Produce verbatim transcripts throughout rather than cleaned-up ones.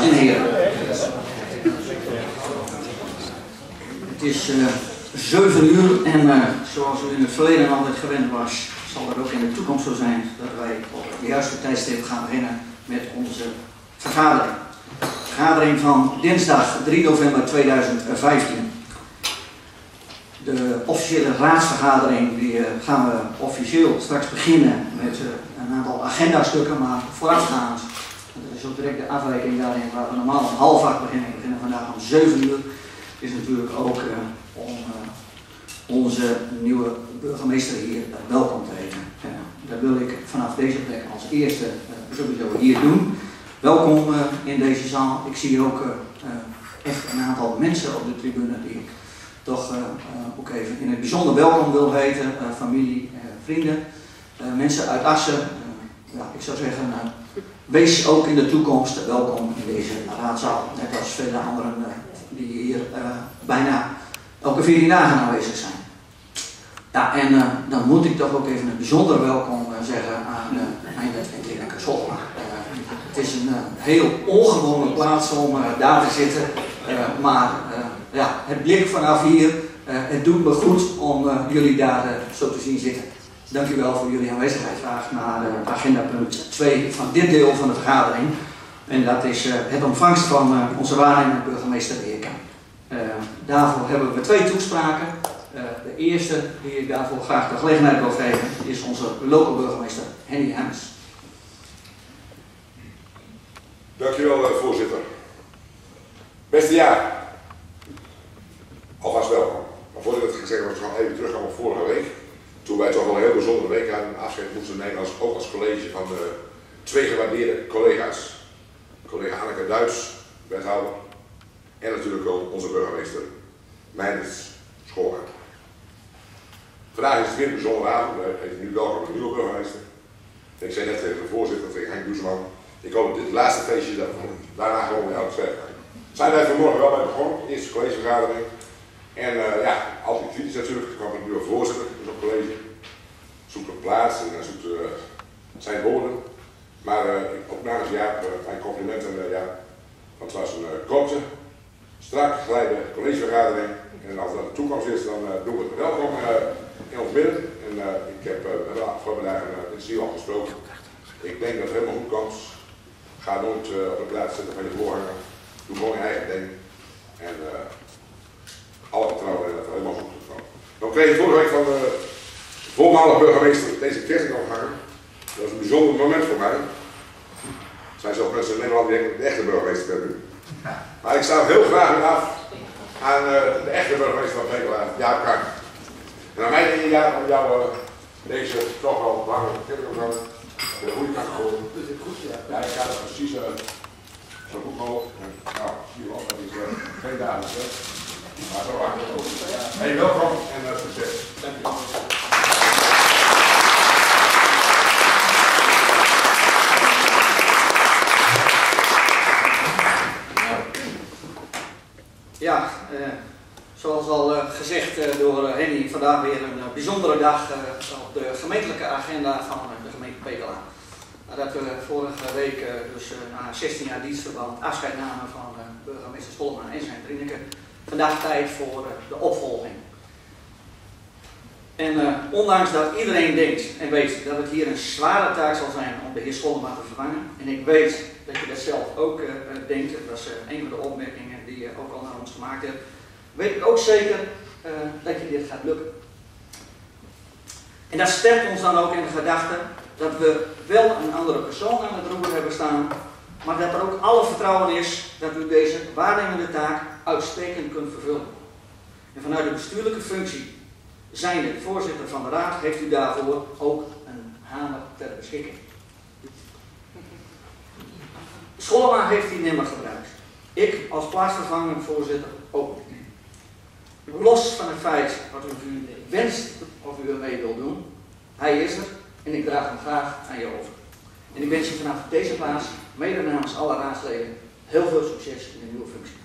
en heren. Het is uh, zeven uur en uh, zoals u in het verleden altijd gewend was, zal het ook in de toekomst zo zijn dat wij op het juiste tijdstip gaan beginnen met onze vergadering. Vergadering van dinsdag drie november tweeduizend vijftien. De officiële raadsvergadering die, uh, gaan we officieel straks beginnen met uh, een aantal agendastukken, maar voorafgaand. Dat is ook direct de afwijking daarin waar we normaal om half acht beginnen. We beginnen vandaag om zeven uur. Is natuurlijk ook uh, om uh, onze nieuwe burgemeester hier uh, welkom te heten. Uh, dat wil ik vanaf deze plek als eerste uh, sowieso hier doen. Welkom uh, in deze zaal. Ik zie hier ook uh, uh, echt een aantal mensen op de tribune die ik toch uh, uh, ook even in het bijzonder welkom wil heten. Uh, familie, uh, vrienden, uh, mensen uit Assen. Uh, ja, ik zou zeggen, uh, wees ook in de toekomst welkom in deze raadzaal. Net als vele anderen uh, die hier uh, bijna elke veertien dagen aanwezig zijn. Ja, en uh, dan moet ik toch ook even een bijzonder welkom uh, zeggen aan uh, Eindert en Tineke Solma. Uh, het is een uh, heel ongewone plaats om uh, daar te zitten, uh, maar uh, ja, het blik vanaf hier, uh, het doet me goed om uh, jullie daar uh, zo te zien zitten. Dank u wel voor jullie aanwezigheid. Graag naar uh, agenda punt twee van dit deel van de vergadering. En dat is uh, het ontvangst van uh, onze waarnemende burgemeester Beerkamp. Uh, daarvoor hebben we twee toespraken. Uh, de eerste die ik daarvoor graag de gelegenheid wil geven is onze lokale burgemeester Henny Hemmers. Dankjewel uh, voorzitter. Beste jaar. Alvast welkom. Maar voordat ik dat gezegd heb, wil ik gewoon even teruggaan op vorige week. Toen wij toch wel een heel bijzondere week hadden, afscheid moesten nemen als, ook als college van de twee gewaardeerde collega's. Collega Anneke Duits, wethouder, en natuurlijk ook onze burgemeester, Meindert Schoolgaard. Vandaag is het weer een bijzondere avond, we heten nu welkom een nieuwe burgemeester. Ik zei net tegen de voorzitter, tegen Henk Doesman, ik hoop dat dit het laatste feestje dat we daarna gewoon weer elke sterk gaan. Zijn wij vanmorgen wel bij begonnen, eerste collegevergadering. En uh, ja, altijd kritisch natuurlijk, er kwam een nieuwe voorzitter dus op college. Zoekt een plaats en uh, zoekt uh, zijn woorden. Maar uh, ook namens Jaap, uh, mijn complimenten aan uh, Jaap. Want het was een uh, korte, strak geleide collegevergadering. En als dat de toekomst is, dan uh, doen we het welkom uh, in ons midden. En uh, ik heb uh, de afgelopen dagen uh, intensief al gesproken. Ik denk dat het helemaal goed komt. Ga nooit uh, op de plaats zitten van je voorganger. Doe gewoon je eigen ding. En uh, alle vertrouwen in dat het helemaal goed moet komen. Dan kreeg ik vorige week van de voormalige burgemeester deze kerstdag ophangen. Dat was een bijzonder moment voor mij. Er zijn zelfs mensen in Nederland die denken dat ik de echte burgemeester ben nu. Maar ik sta heel graag weer af aan uh, de echte burgemeester van Pekela, Jaap Krank. En aan mij denk je, Jaap, om jou uh, deze toch wel belangrijke kerstdag de goede kant voor. Dat is goed, ja. Ja, ik ga het precies uh, zo goed mogelijk. Nou, zie je wel, dat is uh, geen dames, hè. Maar zo hard ook. Hey, welkom en uh, succes. Dank je. Ja, uh, zoals al uh, gezegd uh, door uh, Henny, vandaag weer een uh, bijzondere dag uh, op de gemeentelijke agenda van uh, de gemeente Pekela. Nadat we vorige week, uh, dus uh, na zestien jaar dienstverband, afscheid namen van uh, burgemeester Solma en zijn vrienden. Vandaag tijd voor uh, de opvolging. En uh, ondanks dat iedereen denkt en weet dat het hier een zware taak zal zijn om de heer Solma te vervangen, en ik weet dat je dat zelf ook uh, denkt, dat is uh, een van de opmerkingen die je ook al naar ons gemaakt hebt, weet ik ook zeker uh, dat je dit gaat lukken. En dat sterkt ons dan ook in de gedachte dat we wel een andere persoon aan het roer hebben staan, maar dat er ook alle vertrouwen is dat u deze waarnemende taak uitstekend kunt vervullen. En vanuit de bestuurlijke functie, zijnde voorzitter van de raad, heeft u daarvoor ook een hamer ter beschikking. Solma heeft die nimmer gebruikt. Ik als plaatsvervangend voorzitter ook niet. Los van het feit wat u wenst of u ermee wilt doen, hij is er en ik draag hem graag aan je over. En ik wens je vanaf deze plaats, mede namens alle raadsleden, heel veel succes in de nieuwe functie.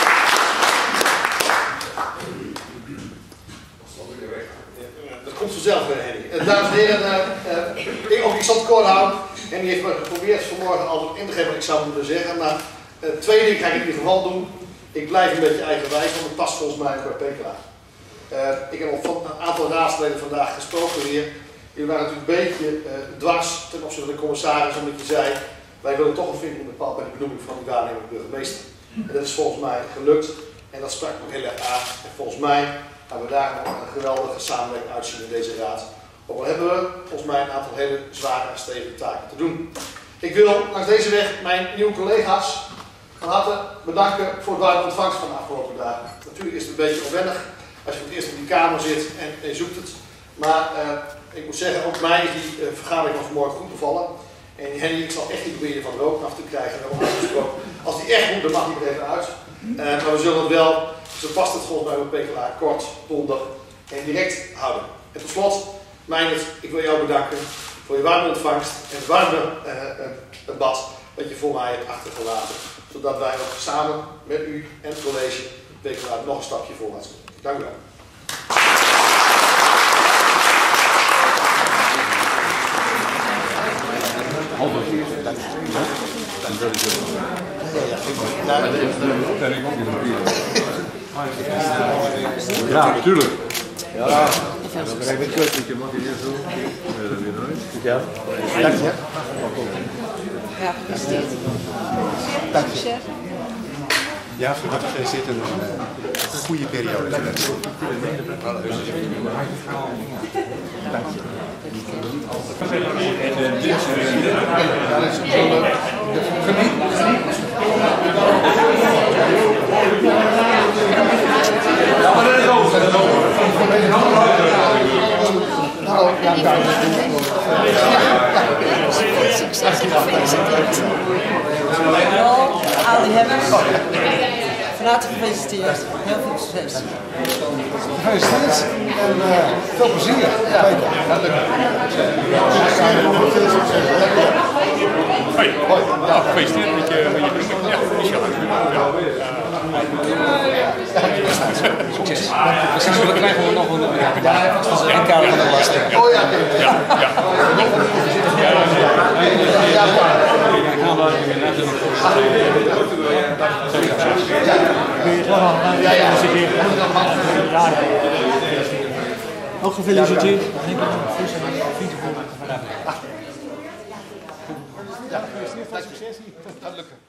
Dat komt vanzelf. zelf, Henny. Uh, dames en heren, uh, uh, ik, ook, ik zal het kort houden. En die heeft me geprobeerd vanmorgen altijd in te geven wat ik zou moeten zeggen. Maar uh, twee dingen ga ik in ieder geval doen. Ik blijf een beetje eigenwijs, want het past volgens mij bij Pekela. Uh, ik heb al van een aantal raadsleden vandaag gesproken weer. Jullie waren natuurlijk een beetje uh, dwars ten opzichte van de commissaris, omdat je zei, wij willen toch een vinkje bepaald bij de benoeming van de waarnemende burgemeester. En dat is volgens mij gelukt en dat sprak me ook heel erg aan. En volgens mij gaan we daar nog een geweldige samenwerking uitzien in deze raad. Ook al hebben we volgens mij een aantal hele zware en stevige taken te doen. Ik wil langs deze weg mijn nieuwe collega's van harte bedanken voor het warme ontvangst van de afgelopen dagen. Natuurlijk is het een beetje onwennig als je voor het eerst in die kamer zit en je zoekt het. Maar uh, ik moet zeggen, ook mij is die uh, vergadering van vanmorgen goed bevallen. En Henny, ik zal echt niet proberen van rook af te krijgen. Als die echt moet, dan mag die er even uit. Uh, maar we zullen het wel, zo past het volgens mij op Pekela, kort, bondig en direct houden. En tot slot, Meijnerd, ik wil jou bedanken voor je warme ontvangst en het warme uh, uh, bad dat je voor mij hebt achtergelaten. Zodat wij ook samen met u en het college Pekela nog een stapje voorwaarts kunnen. Dank u wel. Ja, natuurlijk. Ja, dat is een kutje, mag je hier zo? Ja, dank je. Ja, gefeliciteerd. Dank je. Ja, we zitten in een goede periode. Dank je. Ja, maar dat is ook. Dat is ook. Succes en gefeliciteerd. Hallo, Ali Hemmers. Van harte gefeliciteerd. Heel veel succes. Gefeliciteerd en uh, veel plezier. Ja, Hoi. Hoi. Ja, gefeliciteerd met je, met je benoeming. Ja, Michel. Succes. Precies, dan krijgen we nog een N K van de belasting. Oh ja, ja. Ja. Ook gefeliciteerd. Ja, gefeliciteerd. Succes. Gaat lukken.